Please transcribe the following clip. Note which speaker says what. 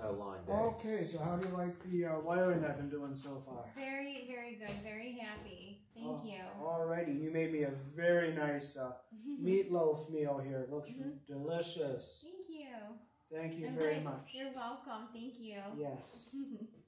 Speaker 1: had a long day.
Speaker 2: Okay, so how do you like the wiring I've been doing so far?
Speaker 3: Very, very good. Very happy. Thank you.
Speaker 2: Alrighty, you made me a very nice meatloaf meal here. It looks delicious.
Speaker 3: Thank you.
Speaker 2: Thank you very much.
Speaker 3: You're welcome. Thank you.
Speaker 2: Yes.